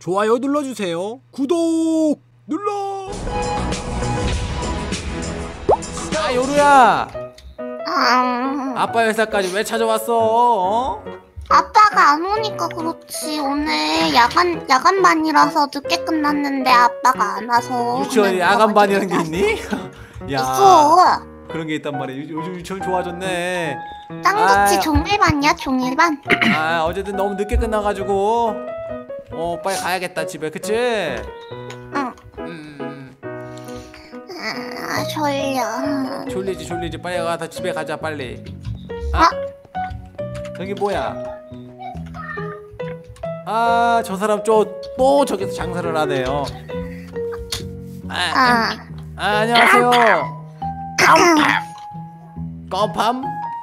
좋아요 눌러주세요. 구독 눌러. 아 요루야, 아빠 회사까지 왜 찾아왔어? 어? 아빠가 안 오니까 그렇지. 오늘 야간반이라서 늦게 끝났는데 아빠가 안 와서. 유치원이 야간반이라는 게 있니? 야, 있어. 그런 게 있단 말이야. 요즘 유치원 좋아졌네. 짱같이 종일반이야, 종일반. 아 어쨌든 너무 늦게 끝나가지고 빨리 가야겠다 집에. 그치? 응. 졸려. 졸리지. 빨리 가다 집에 가자 빨리. 아 여기 뭐야? 아 저 사람 또 저기서 장사를 하네요. 안녕하세요. 껌팜?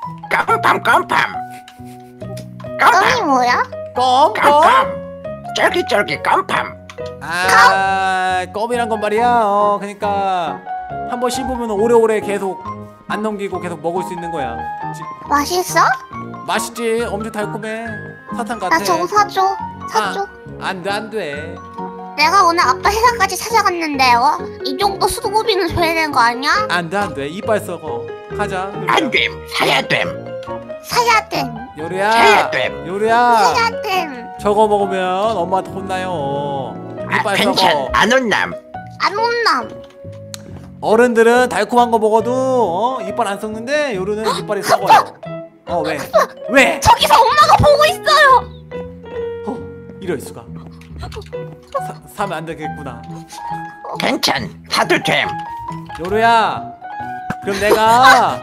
껌이 뭐야? 껌? 쫄깃쫄깃 껌팜. 껌이란 건 말이야. 그러니까 한번 씹으면 오래오래 계속 안 넘기고 계속 먹을 수 있는 거야. 맛있어? 맛있지. 엄청 달콤해. 사탕 같아. 나 저거 사줘. 안돼. 내가 오늘 아빠 회사까지 찾아갔는데 이 정도 수고비는 줘야 되는 거 아니야? 안돼. 이빨 썩어. 가자. 안됨. 사야됨. 사야됨. 요리야. 사야됨. 사야됨. 저거 먹으면 엄마한테 혼나요. 이빨 괜찮. 썩어. 안 온남. 안 온남. 어른들은 달콤한 거 먹어도 이빨 안 썩는데 요리는 이빨이 썩어요. 왜? 저기서 엄마가 보고 있어요. 이럴 수가. 사면 안 되겠구나. 괜찮. 사도 됨. 요루야, 그럼 내가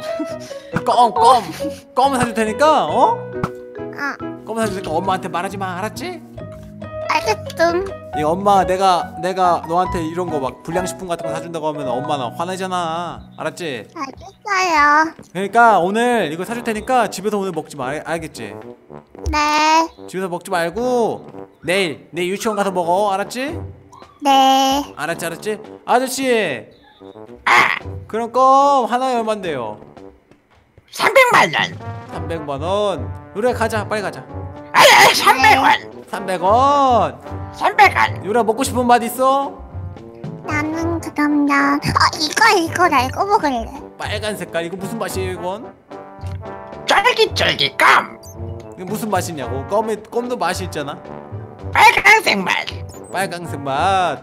껌을 사줄 테니까 껌을 사줄 테니까 엄마한테 말하지 마. 알았지? 알겠음. 이 엄마 내가 너한테 이런 거 막 불량식품 같은 거 사준다고 하면 엄마는 화내잖아. 알았지? 알겠어요. 그러니까 오늘 이거 사줄 테니까 집에서 오늘 먹지 마. 알겠지? 네. 집에서 먹지 말고 내일 유치원 가서 먹어. 알았지? 네. 알았지? 아저씨, 그럼 껌 하나에 얼만데요? 300만 원. 300만원. 요리야 가자. 빨리 가자. 300원. 300원. 300원. 요리야 먹고 싶은 맛 있어? 나는 그러면 이거 나 이거 먹을래. 빨간 색깔. 이거 무슨 맛이에요 이건? 쫄깃쫄깃 껌. 이게 무슨 맛이냐고. 껌도 맛이 있잖아. 빨간색 맛. 빨간색 맛.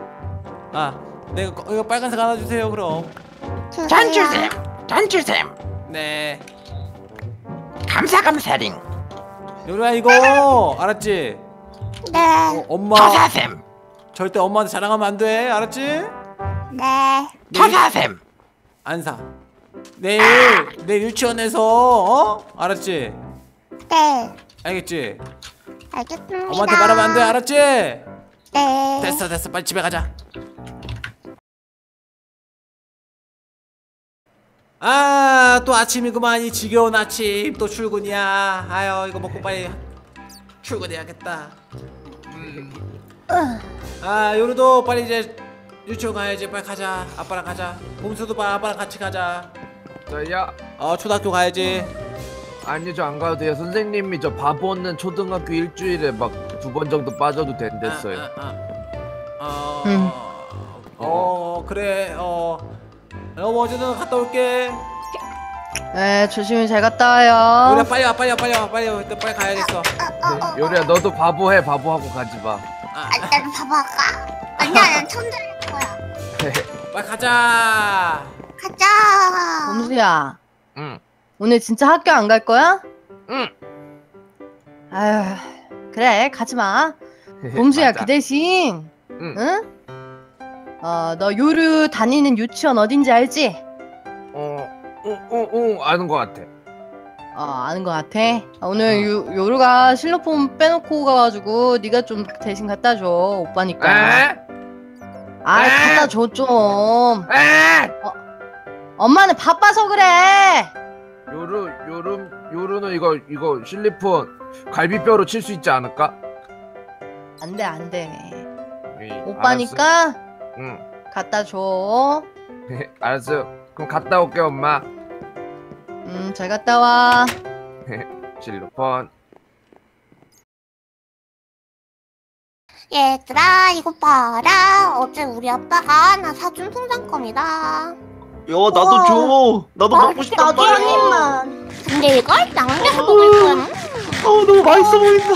내가 이거 빨간색 하나 주세요 그럼. 전 주셈. 네. 감사링. 요리야 이거 알았지? 네. 엄마 더 사셈. 절대 엄마한테 자랑하면 안 돼. 알았지? 네. 더 사셈. 안 사. 내일 유치원에서 알았지? 네. 알겠지? 알겠습니다. 엄마한테 말하면 안 돼. 알았지? 네. 됐어. 빨리 집에 가자. 또 아침이구만. 이 지겨운 아침. 또 출근이야. 아유 이거 먹고 빨리 출근해야겠다. 요루도 빨리 이제 유치원 가야지. 빨리 가자. 아빠랑 가자. 봄수도 아빠랑 같이 가자. 저요? 초등학교 가야지. 아니 저 안 가도 돼요. 선생님이 저 바보 없는 초등학교 일주일에 막 2번 정도 빠져도 된댔어요. 그래. 여보 어제는 갔다 올게. 네, 조심히 잘 갔다 와요. 요리야 빨리 와. 빨리 가야겠어. 요리야 너도 바보해. 바보하고 가지 마. 나는 봐봐가. 아니야, 난 천재일 거야. 빨리 가자. 가자. 범수야, 응. 오늘 진짜 학교 안 갈 거야? 응. 아휴, 그래, 가지 마. 범수야, 맞아. 그 대신, 응. 너 요루 다니는 유치원 어딘지 알지? 아는 것 같아. 아는 거 같아. 오늘 요루가 실로폰 빼놓고 가가지고 네가 좀 대신 갖다 줘, 오빠니까. 갖다 줘 좀. 엄마는 바빠서 그래. 요루는 이거 실리폰 갈비뼈로 칠 수 있지 않을까? 안 돼. 에이, 오빠니까 알았어. 응. 갖다 줘. 알았어. 그럼 갔다 올게 엄마. 잘 갔다 와. 실리폰. 얘들아 이거 봐라. 어제 우리 아빠가 나 사준 통장껌이다. 야 나도 줘. 나도 먹고 싶단 나도 말이야. 한 입만. 근데 이걸 남겨서 먹을 거야. 너무 맛있어 보인다.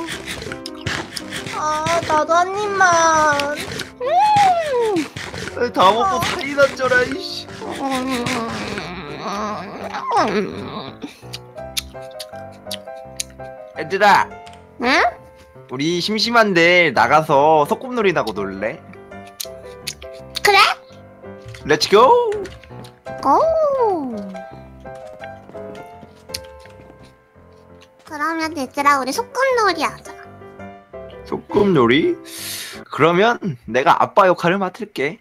나도 한 입만. 다 먹고 살이 났잖아. 이씨. 얘들아, 응? 우리 심심한데 나가서 소꿉놀이나고 놀래? 그래? 렛츠 고! 고. 그러면 얘들아 우리 소꿉놀이 하자. 소꿉놀이? 그러면 내가 아빠 역할을 맡을게.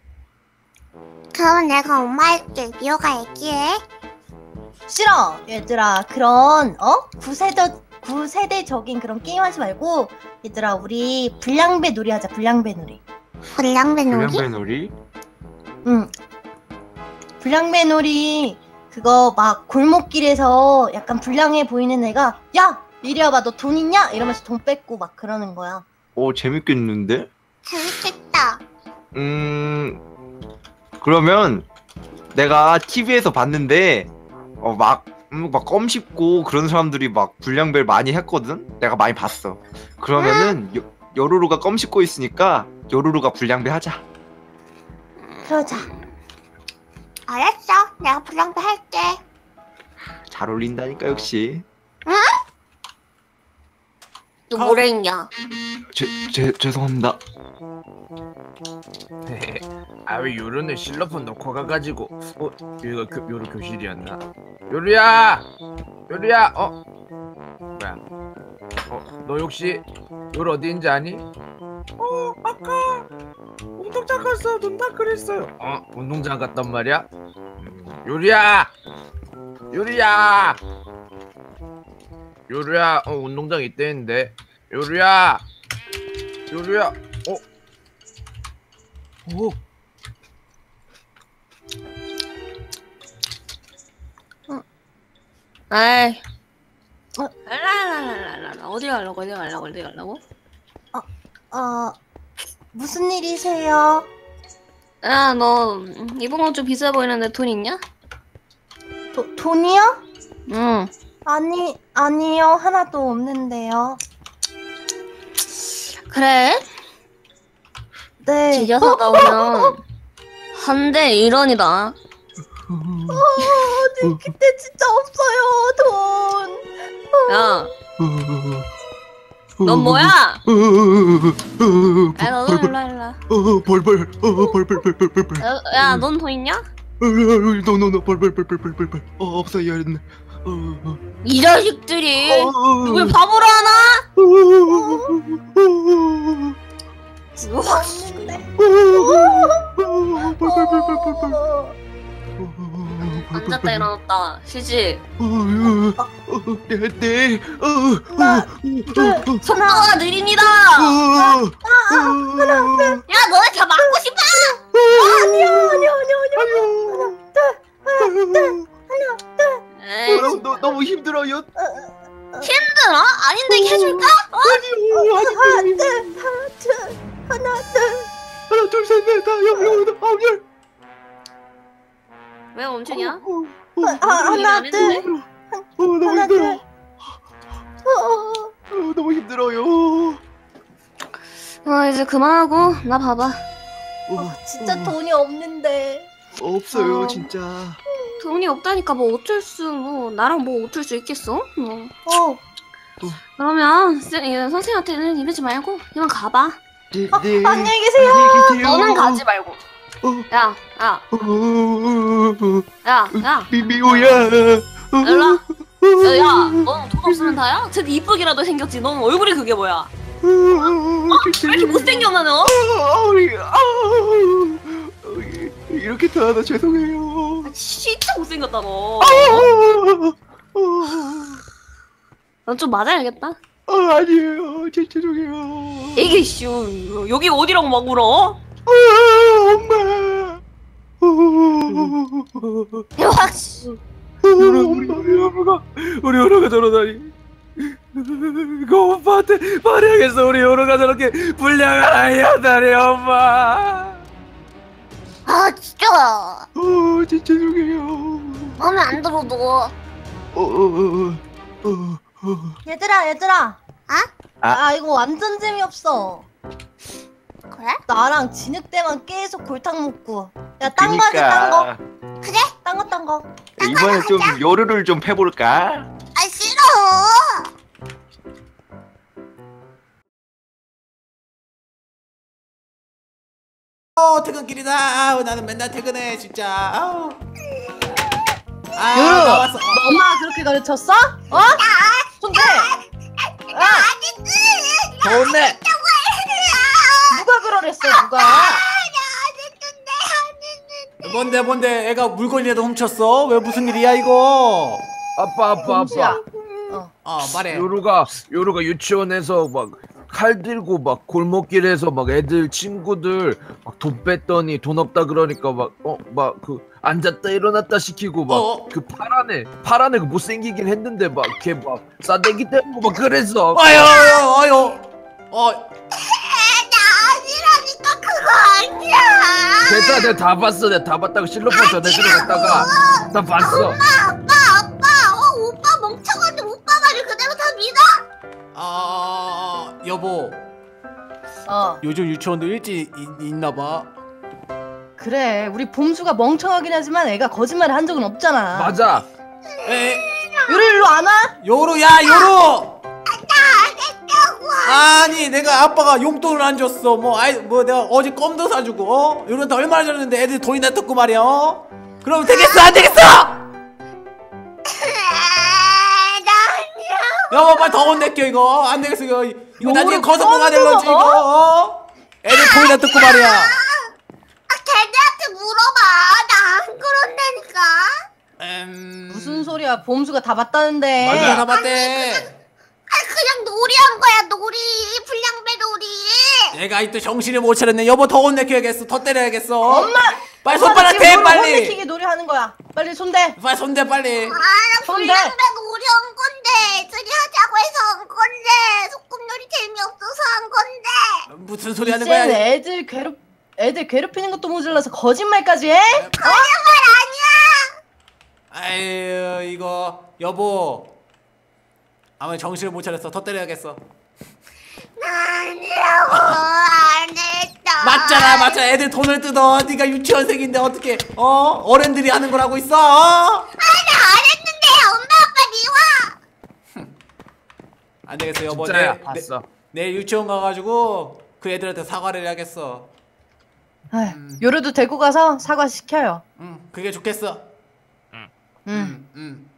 그럼 내가 엄마 할게. 미호가 얘기해. 싫어 얘들아 그런 구세대적인 그런 게임 하지 말고 얘들아 우리 불량배 놀이 하자. 불량배 놀이. 불량배 놀이? 불량배 놀이? 응. 불량배 놀이 그거 막 골목길에서 약간 불량해 보이는 애가 야 이리 와봐 너 돈 있냐? 이러면서 돈 뺏고 막 그러는 거야. 오 재밌겠는데? 재밌겠다. 그러면 내가 TV에서 봤는데 막 껌 씹고 그런 사람들이 막 불량배를 많이 했거든? 내가 많이 봤어. 그러면은 요루루가 껌 씹고 있으니까 요루루가 불량배 하자. 그러자. 알았어. 내가 불량배 할게. 잘 어울린다니까 역시. 너 뭐라 했냐? 죄송합니다. 아 왜 요런에 실로폰 놓고 가가지고 여기가 요로 교실이었나? 요루야! 요루야! 뭐야? 너 혹시 요루 어디인지 아니? 아까 운동장 갔어. 논다 그랬어요. 운동장 갔단 말이야? 요루야! 요루야! 요루야! 운동장 있대는데 요루야! 요루야! 아이, 랄랄랄랄랄라. 어디 가려고? 무슨 일이세요? 야, 너 이번 건 좀 비싸 보이는데 돈 있냐? 돈이요? 응. 아니요. 하나도 없는데요. 그래? 네. 지겨서 나오면 한 대 1원이다. 그때 진짜 없어요. 돈. 야, 넌 뭐야? 야, 너도 일로. 벌벌. 야, 넌 돈 있냐? 노 벌벌. 없어요. 이 자식들이 누굴 바보로 하나? 앉았다 일어났다 쉬지. 네. 속도가 느립니다. 야, 너네 다 맞고 싶어? 에이, 너무 힘들어요. 힘들어? 아닌데 해줄까? 하나 둘 셋 넷 다 아홉 열. 왜 멈추냐? 하나, 둘. 너무 하나, 힘들어. 너무 힘들어요. 이제 그만하고 나 봐봐. 진짜 돈이 없는데. 없어요 진짜. 돈이 없다니까 뭐 나랑 뭐 어쩔 수 있겠어? 그러면 선생님한테는 이러지 말고 이만 가봐. 네. 안녕히 계세요. 너는 가지 말고. 야, 미미오야. 일로 와. 야, 넌 돈 없으면 다야? 쟤 이쁘기라도 생겼지. 넌 얼굴이 그게 뭐야? 왜 이렇게 못생겼나 너? 이렇게 태어나 죄송해요. 진짜 못생겼다 너. 넌 좀 맞아야겠다. 아니에요. 죄송해요. 이게 여기 어디라고 막 울어? 엄마. 야, 우리 엄마가 저러다니. 그 오빠한테 말해야겠어. 우리 요루가 저렇게 불량한 아이였다니 엄마. 아 진짜 진짜 죄송해요. 마음에 안 들어 너. 얘들아. 아? 이거 완전 재미없어. 그래? 나랑 진흙 때만 계속 골탕 먹고. 야, 딴 거 하자, 딴 거. 그래? 딴 거. 이번에 좀 요루를 좀 해볼까? 아 싫어. 퇴근길이다. 아우, 나는 맨날 퇴근해 진짜. 아우. 아 요루, 나왔어. 너 엄마가 그렇게 가르쳤어? 어? 손대! 좋네. 누가 그러랬어, 누가? 뭔데 애가 물건이라도 훔쳤어? 왜 무슨 일이야 이거? 아빠. 범수야. 말해. 요루가 유치원에서 막 칼 들고 막 골목길에서 막 애들 친구들 막 돈 뺐더니 돈 없다 그러니까 막 그 앉았다 일어났다 시키고 막 그 파란 애 그 못생기긴 했는데 막 걔 막 싸대기 때리고 막 그랬어. 아유. 나 아니라니까 그거 아니야. 괜찮아, 내가 다 봤어. 내가 다 봤다고 실로폰 전해주러 갔다가 다 봤어. 아빠 오빠 멍청한데 오빠 말을 그대로 다 믿어? 여보. 요즘 유치원도 일찍 있나봐. 그래, 우리 봄수가 멍청하긴 하지만 애가 거짓말을 한 적은 없잖아. 맞아. 요루 일로 안 와? 요루야 요루. 아니 내가 아빠가 용돈을 안 줬어. 뭐 내가 어제 껌도 사주고 요런한테 얼마나 줬는데 애들 돈이 놔뒀고 말이야. 그럼 되겠어 안 되겠어? 여보 빨리 더 혼낼게 이거 안 되겠어 이거 나중에 거성공가 될런지 이거 애들 돈이 놔뒀고 말이야. 걔네한테 물어봐. 나 안 그런다니까. 무슨 소리야, 봄수가 다 봤다는데. 맞아 다 봤대. 그냥 놀이한 거야 놀이. 불량배 놀이. 내가 또 정신을 못 차렸네. 여보 더 혼내켜야겠어. 더 때려야겠어. 엄마! 빨리 손바닥 대 빨리. 혼내키기 놀이하는 거야. 빨리 손대. 빨리 손대 빨리. 나 손대. 불량배 놀이 한 건데 애들이 하자고 해서 한 건데 소꿉놀이 재미없어서 한 건데. 무슨 소리 하는 거야? 이제는 애들 괴롭히는 것도 모자라서 거짓말까지 해? 거짓말 아니야. 아유 이거 여보 아마 정신을 못 차렸어. 더 때려야겠어. 아니라고 안 했다. 맞잖아. 애들 돈을 뜯어. 네가 유치원생인데 어떻게 어른들이 하는 걸 하고 있어? 나 안 했는데 엄마 아빠 미워. 안 되겠어 여보. 진짜야, 봤어. 내일 유치원 가가지고 그 애들한테 사과를 해야겠어. 아휴, 요루도 데리고 가서 사과 시켜요. 그게 좋겠어. 응. 응.